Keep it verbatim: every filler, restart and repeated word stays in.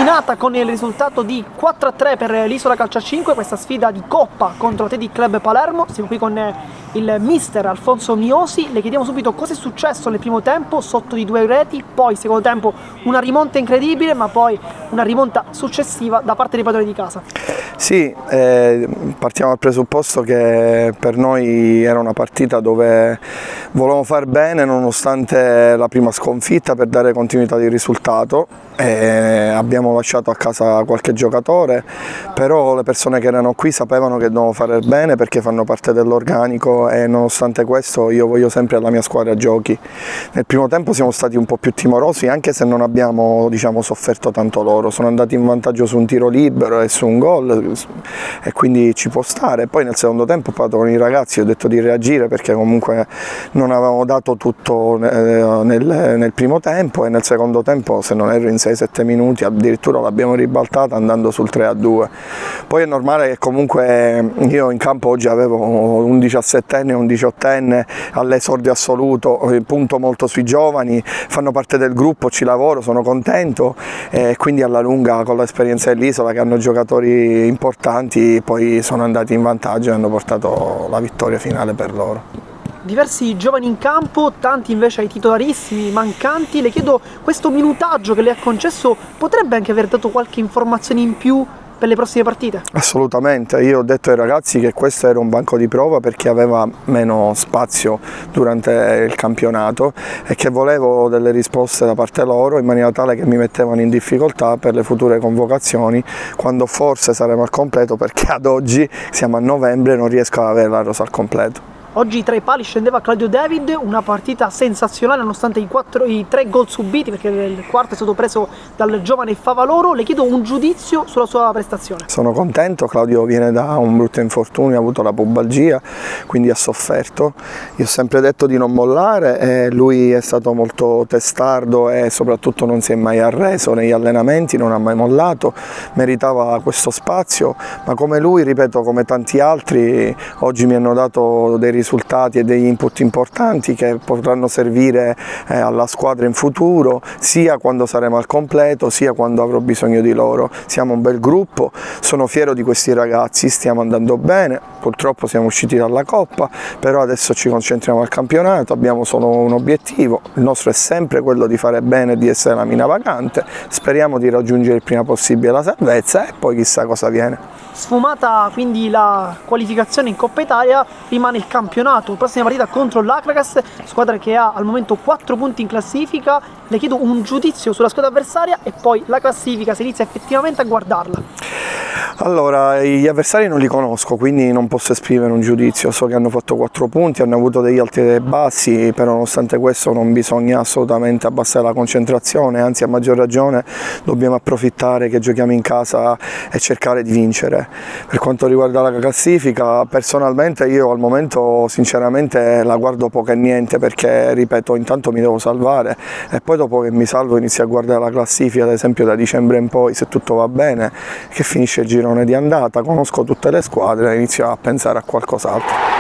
terminata con il risultato di quattro a tre per l'Isola Calcio a cinque, questa sfida di Coppa contro l'Athletic Club Palermo. Siamo qui con il mister Alfonso Miosi. Le chiediamo subito cosa è successo nel primo tempo, sotto di due reti, poi secondo tempo una rimonta incredibile, ma poi una rimonta successiva da parte dei padroni di casa. Sì, eh, partiamo dal presupposto che per noi era una partita dove volevamo far bene nonostante la prima sconfitta per dare continuità di risultato. Eh, abbiamo lasciato a casa qualche giocatore, però le persone che erano qui sapevano che dovevamo fare bene perché fanno parte dell'organico e nonostante questo io voglio sempre alla mia squadra giochi. Nel primo tempo siamo stati un po' più timorosi, anche se non abbiamo, diciamo, sofferto tanto loro, sono andati in vantaggio su un tiro libero e su un gol e quindi ci può stare. Poi nel secondo tempo ho parlato con i ragazzi, ho detto di reagire perché comunque non avevamo dato tutto nel, nel primo tempo e nel secondo tempo, se non ero in sei sette minuti, addirittura l'abbiamo ribaltata andando sul tre a due. Poi è normale che comunque io in campo oggi avevo un diciassettenne e un diciottenne all'esordio assoluto, punto molto sui giovani, fanno parte del gruppo, ci lavoro, sono contento e quindi alla lunga con l'esperienza dell'Isola che hanno giocatori importanti poi sono andati in vantaggio e hanno portato la vittoria finale per loro. Diversi giovani in campo, tanti invece ai titolarissimi mancanti. Le chiedo, questo minutaggio che le ha concesso potrebbe anche aver dato qualche informazione in più per le prossime partite? Assolutamente, io ho detto ai ragazzi che questo era un banco di prova perché aveva meno spazio durante il campionato e che volevo delle risposte da parte loro in maniera tale che mi mettevano in difficoltà per le future convocazioni quando forse saremo al completo, perché ad oggi siamo a novembre e non riesco ad avere la rosa al completo. Oggi tra i pali scendeva Claudio David, una partita sensazionale nonostante i, quattro, i tre gol subiti, perché il quarto è stato preso dal giovane Favaloro. Le chiedo un giudizio sulla sua prestazione. Sono contento, Claudio viene da un brutto infortunio, ha avuto la pubalgia, quindi ha sofferto. Io ho sempre detto di non mollare e lui è stato molto testardo e soprattutto non si è mai arreso negli allenamenti, non ha mai mollato, meritava questo spazio, ma come lui, ripeto, come tanti altri, oggi mi hanno dato dei risultati risultati e degli input importanti che potranno servire eh, alla squadra in futuro, sia quando saremo al completo sia quando avrò bisogno di loro. Siamo un bel gruppo, sono fiero di questi ragazzi, stiamo andando bene, purtroppo siamo usciti dalla Coppa, però adesso ci concentriamo al campionato, abbiamo solo un obiettivo, il nostro è sempre quello di fare bene e di essere la mina vacante, speriamo di raggiungere il prima possibile la salvezza e poi chissà cosa viene. Sfumata quindi la qualificazione in Coppa Italia, rimane il campionato, prossima partita contro l'Acragas, squadra che ha al momento quattro punti in classifica. Le chiedo un giudizio sulla squadra avversaria e poi la classifica, se inizia effettivamente a guardarla. Allora, gli avversari non li conosco, quindi non posso esprimere un giudizio, so che hanno fatto quattro punti, hanno avuto degli alti e dei bassi, però nonostante questo non bisogna assolutamente abbassare la concentrazione, anzi a maggior ragione dobbiamo approfittare che giochiamo in casa e cercare di vincere. Per quanto riguarda la classifica, personalmente io al momento sinceramente la guardo poco e niente perché, ripeto, intanto mi devo salvare e poi dopo che mi salvo inizio a guardare la classifica, ad esempio da dicembre in poi, se tutto va bene, che finisce il girone di andata, conosco tutte le squadre e inizio a pensare a qualcos'altro.